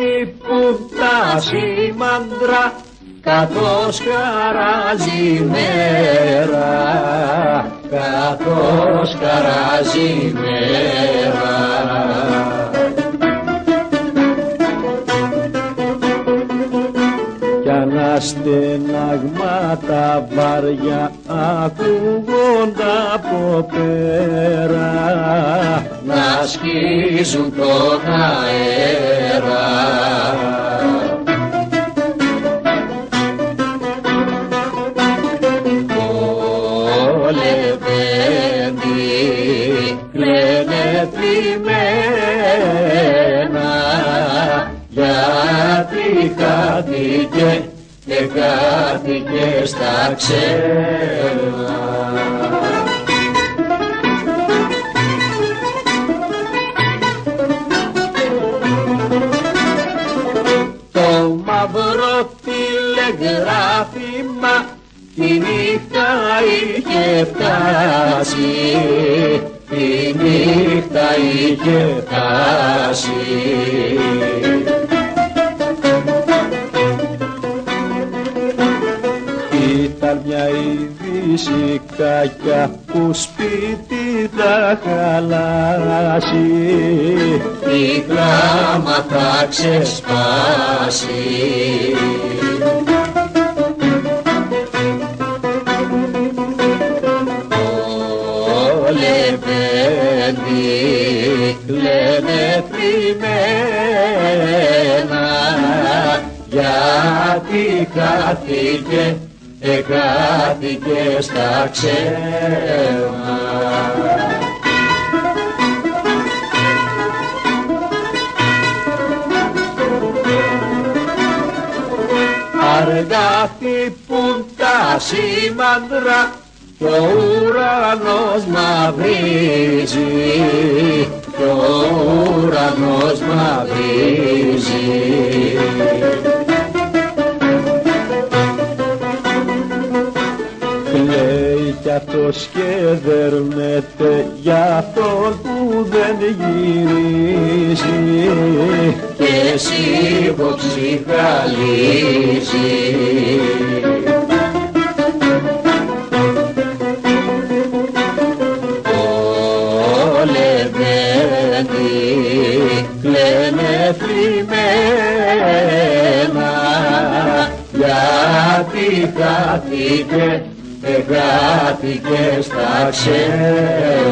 χτυπούν τα σήμαντρα καθώς χαράζει η μέρα, καθώς χαράζει η μέρα. Κι αναστεναγμάτα βάρια ακούγονται από πέρα να σκίζουν τον αέρα. Κλαίνε θλιμμένα γιατί χάθηκε και χάθηκε στα ξένα. Το μαύρο τηλεγράφημα τη νύχτα είχε φτάσει, τη νύχτα είχε φτάσει. Ήταν μια είδηση κακιά που σπίτι θα χαλάσει, η κλάμα θα ξεσπάσει. Κλαίνε θλιμμένα γιατί χάθηκε και χάθηκε στα ξένα. Αργά χτυπούν τα σήμαντρα κι ο ουρανός μαυρίζει, κι ο ουρανός μαυρίζει. Κλαίει κι αυτός και δέρνεται για αυτόν που δεν γυρίζει και εσύ που ψυχαλίζει. Κλαίνε θλιμμένα γιατί χάθηκε και χάθηκε στα ξένα.